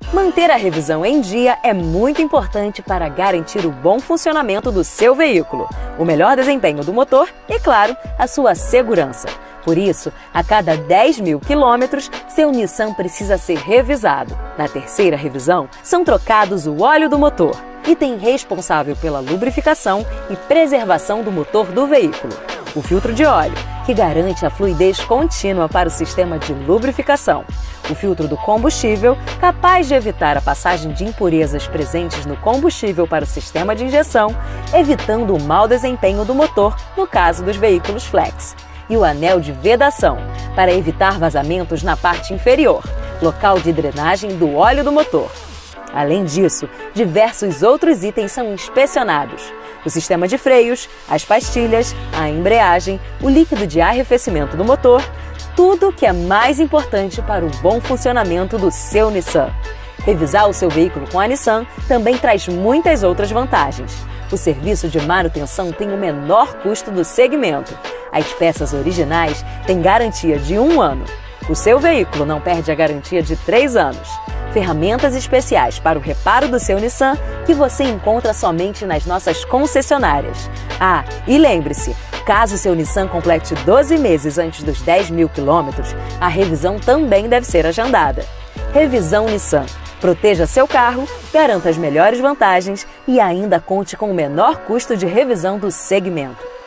Manter a revisão em dia é muito importante para garantir o bom funcionamento do seu veículo, o melhor desempenho do motor e, claro, a sua segurança. Por isso, a cada 10.000 quilômetros, seu Nissan precisa ser revisado. Na terceira revisão, são trocados o óleo do motor, item responsável pela lubrificação e preservação do motor do veículo. O filtro de óleo, que garante a fluidez contínua para o sistema de lubrificação. O filtro do combustível, capaz de evitar a passagem de impurezas presentes no combustível para o sistema de injeção, evitando o mau desempenho do motor no caso dos veículos flex. E o anel de vedação, para evitar vazamentos na parte inferior, local de drenagem do óleo do motor. Além disso, diversos outros itens são inspecionados. O sistema de freios, as pastilhas, a embreagem, o líquido de arrefecimento do motor, tudo que é mais importante para o bom funcionamento do seu Nissan. Revisar o seu veículo com a Nissan também traz muitas outras vantagens. O serviço de manutenção tem o menor custo do segmento. As peças originais têm garantia de 1 ano. O seu veículo não perde a garantia de 3 anos. Ferramentas especiais para o reparo do seu Nissan que você encontra somente nas nossas concessionárias. Ah, e lembre-se, caso seu Nissan complete 12 meses antes dos 10.000 quilômetros, a revisão também deve ser agendada. Revisão Nissan. Proteja seu carro, garanta as melhores vantagens e ainda conte com o menor custo de revisão do segmento.